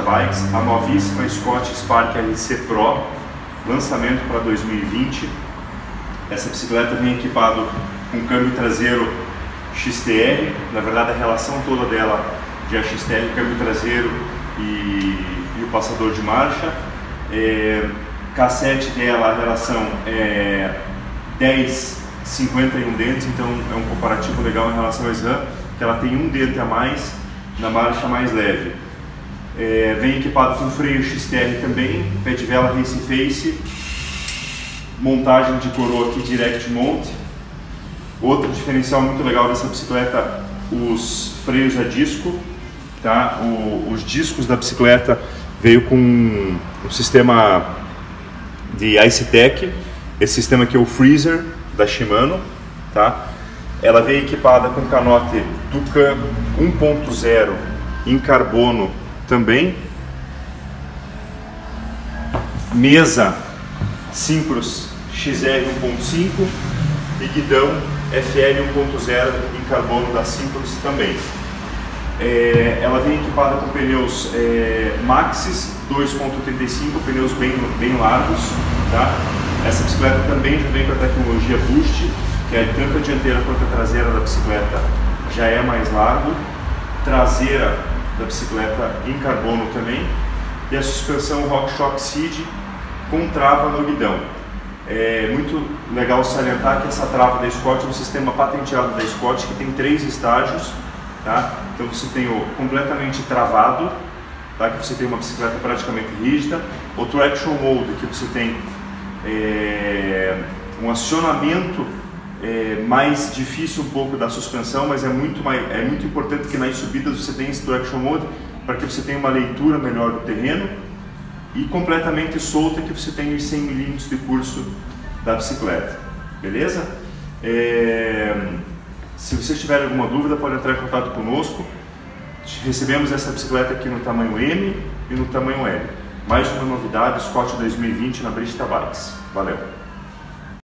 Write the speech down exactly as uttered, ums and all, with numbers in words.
Brista Bikes, a novíssima Scott Spark L C Pro, lançamento para dois mil e vinte. Essa bicicleta vem equipada com câmbio traseiro X T R, na verdade a relação toda dela de X T R, câmbio traseiro e, e o passador de marcha. É, cassete dela, a relação é dez, cinquenta e um dentes, então é um comparativo legal em relação ao SRAM, que ela tem um dente a mais na marcha mais leve. É, vem equipado com freio X T R também, pé de vela Race Face, montagem de coroa aqui Direct Mount. Outro diferencial muito legal dessa bicicleta, os freios a disco, tá? O, os discos da bicicleta veio com um sistema de IceTech, esse sistema aqui é o Freezer da Shimano, tá? Ela veio equipada com canote Tucan um ponto zero em carbono também, mesa Syncros X R um ponto cinco e guidão F L um ponto zero em carbono da Syncros também. É, ela vem equipada com pneus é, Maxxis dois ponto oitenta e cinco, pneus bem, bem largos, tá? Essa bicicleta também já vem com a tecnologia Boost, que é tanto a dianteira quanto a traseira da bicicleta já é mais largo, traseira da bicicleta em carbono também, e a suspensão RockShox Seed com trava no guidão. É muito legal salientar que essa trava da Scott é um sistema patenteado da Scott que tem três estágios, tá? Então você tem o completamente travado, tá? Que você tem uma bicicleta praticamente rígida, o Traction Mode, que você tem é, um acionamento é, mais difícil um pouco da suspensão, mas é muito, mais, é muito importante que nas subidas você tenha esse Traction Mode para que você tenha uma leitura melhor do terreno, e completamente solta, que você tem os cem milímetros de curso da bicicleta, beleza? É... Se vocês tiverem alguma dúvida, pode entrar em contato conosco. Recebemos essa bicicleta aqui no tamanho M e no tamanho L. Mais uma novidade, Scott dois mil e vinte na Brista Bikes. Valeu!